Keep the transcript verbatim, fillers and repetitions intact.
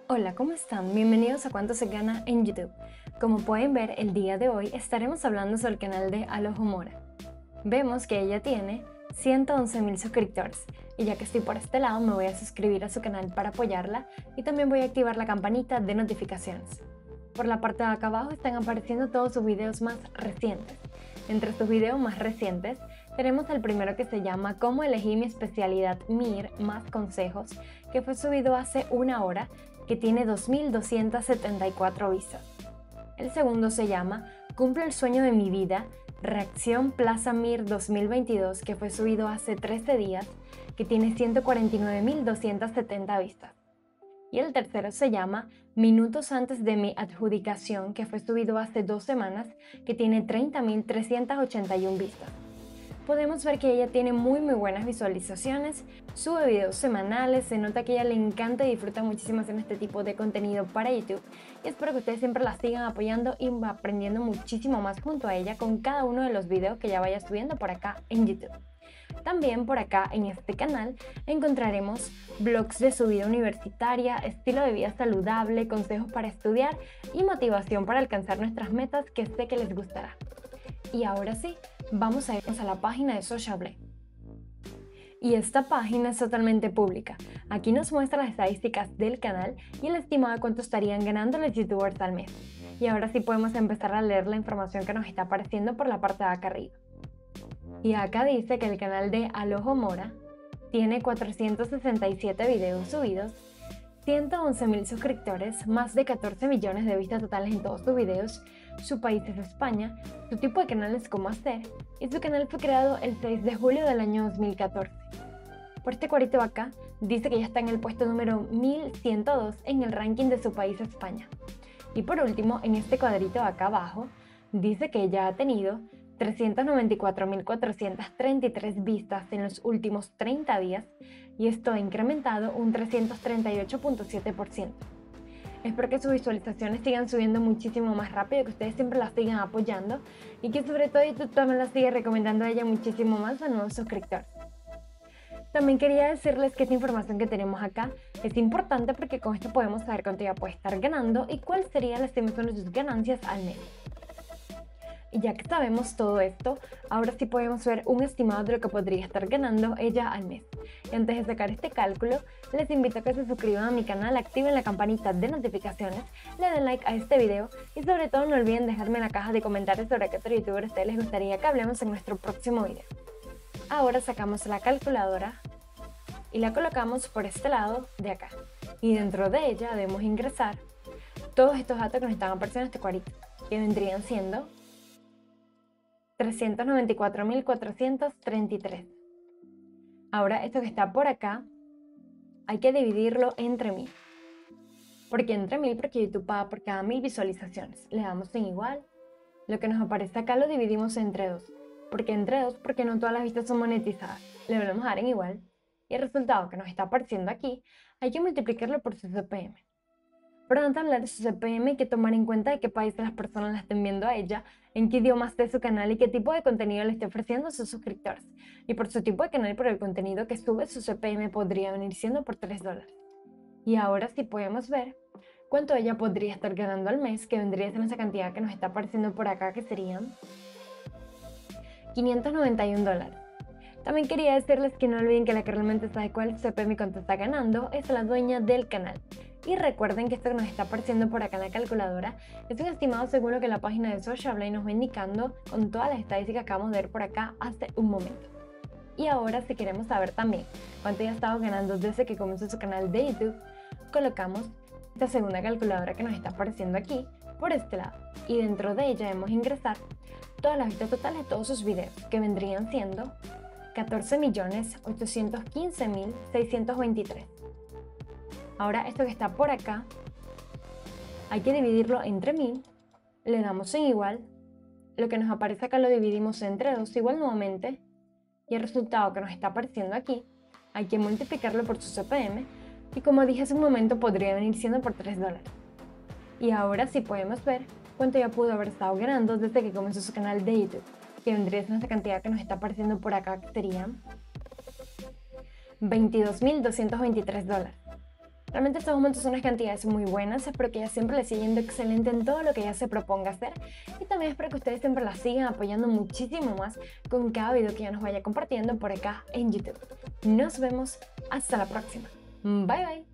Hola, ¿cómo están? Bienvenidos a Cuánto se gana en YouTube. Como pueden ver, el día de hoy estaremos hablando sobre el canal de Alojo Mora. Vemos que ella tiene ciento once mil suscriptores y ya que estoy por este lado me voy a suscribir a su canal para apoyarla y también voy a activar la campanita de notificaciones. Por la parte de acá abajo están apareciendo todos sus videos más recientes. Entre sus videos más recientes tenemos el primero que se llama Cómo elegí mi especialidad M I R más consejos, que fue subido hace una hora, que tiene dos mil doscientas setenta y cuatro vistas. El segundo se llama Cumple el sueño de mi vida, Reacción Plaza M I R dos mil veintidós, que fue subido hace trece días, que tiene ciento cuarenta y nueve mil doscientas setenta vistas. Y el tercero se llama Minutos antes de mi adjudicación, que fue subido hace dos semanas, que tiene treinta mil trescientas ochenta y una vistas. Podemos ver que ella tiene muy muy buenas visualizaciones, sube videos semanales, se nota que a ella le encanta y disfruta muchísimo hacer este tipo de contenido para YouTube y espero que ustedes siempre la sigan apoyando y aprendiendo muchísimo más junto a ella con cada uno de los videos que ella vaya subiendo por acá en YouTube. También por acá en este canal encontraremos vlogs de su vida universitaria, estilo de vida saludable, consejos para estudiar y motivación para alcanzar nuestras metas que sé que les gustará. Y ahora sí, vamos a irnos a la página de Sociable. Y esta página es totalmente pública. Aquí nos muestra las estadísticas del canal y el estimado de cuánto estarían ganando los youtubers al mes. Y ahora sí podemos empezar a leer la información que nos está apareciendo por la parte de acá arriba. Y acá dice que el canal de Alojo Mora tiene cuatrocientos sesenta y siete videos subidos, ciento once mil suscriptores, más de catorce millones de vistas totales en todos sus videos, su país es España, su tipo de canal es Cómo hacer, y su canal fue creado el seis de julio del año dos mil catorce. Por este cuadrito de acá, dice que ya está en el puesto número mil ciento dos en el ranking de su país España. Y por último, en este cuadrito de acá abajo, dice que ya ha tenido trescientas noventa y cuatro mil cuatrocientas treinta y tres vistas en los últimos treinta días y esto ha incrementado un trescientos treinta y ocho punto siete por ciento. Espero que sus visualizaciones sigan subiendo muchísimo más rápido, que ustedes siempre las sigan apoyando y que sobre todo YouTube también la siga recomendando a ella muchísimo más a nuevos suscriptores. También quería decirles que esta información que tenemos acá es importante porque con esto podemos saber cuánto ella puede estar ganando y cuál sería la estimación de sus ganancias al mes. Y ya que sabemos todo esto, ahora sí podemos ver un estimado de lo que podría estar ganando ella al mes. Y antes de sacar este cálculo, les invito a que se suscriban a mi canal, activen la campanita de notificaciones, le den like a este video y sobre todo no olviden dejarme en la caja de comentarios sobre qué otro youtuber a ustedes les gustaría que hablemos en nuestro próximo video. Ahora sacamos la calculadora y la colocamos por este lado de acá. Y dentro de ella debemos ingresar todos estos datos que nos están apareciendo en este cuadrito, que vendrían siendo trescientos noventa y cuatro mil cuatrocientos treinta y tres. Ahora esto que está por acá hay que dividirlo entre mil. ¿Por qué entre mil? Porque YouTube paga por cada mil visualizaciones. Le damos en igual. Lo que nos aparece acá lo dividimos entre dos. ¿Por qué entre dos? Porque no todas las vistas son monetizadas. Le volvemos a dar en igual. Y el resultado que nos está apareciendo aquí hay que multiplicarlo por su C P M. Pero antes de hablar de su C P M hay que tomar en cuenta de qué países las personas la estén viendo a ella, en qué idioma esté su canal y qué tipo de contenido le esté ofreciendo a sus suscriptores. Y por su tipo de canal y por el contenido que sube, su C P M podría venir siendo por tres dólares. Y ahora sí podemos ver cuánto ella podría estar ganando al mes, que vendría siendo esa cantidad que nos está apareciendo por acá, que serían quinientos noventa y un dólares. También quería decirles que no olviden que la que realmente sabe cuál es su C P M y cuánto está ganando es la dueña del canal. Y recuerden que esto que nos está apareciendo por acá en la calculadora es un estimado según lo que la página de Sociable nos va indicando con todas las estadísticas que acabamos de ver por acá hace un momento. Y ahora, si queremos saber también cuánto ella ha estado ganando desde que comenzó su canal de YouTube, colocamos esta segunda calculadora que nos está apareciendo aquí por este lado y dentro de ella debemos ingresar todas las vistas totales de todos sus videos, que vendrían siendo catorce millones ochocientos quince mil seiscientos veintitrés. Ahora esto que está por acá hay que dividirlo entre mil, le damos en igual, lo que nos aparece acá lo dividimos entre dos igual nuevamente y el resultado que nos está apareciendo aquí hay que multiplicarlo por su C P M y como dije hace un momento podría venir siendo por tres dólares. Y ahora sí podemos ver cuánto ya pudo haber estado ganando desde que comenzó su canal de YouTube, que vendría siendo esta cantidad que nos está apareciendo por acá, que serían veintidós mil doscientos veintitrés dólares. Realmente estos aumentos son unas cantidades muy buenas, espero que ella siempre le siga yendo excelente en todo lo que ella se proponga hacer y también espero que ustedes siempre la sigan apoyando muchísimo más con cada video que ella nos vaya compartiendo por acá en YouTube. Nos vemos hasta la próxima. Bye bye.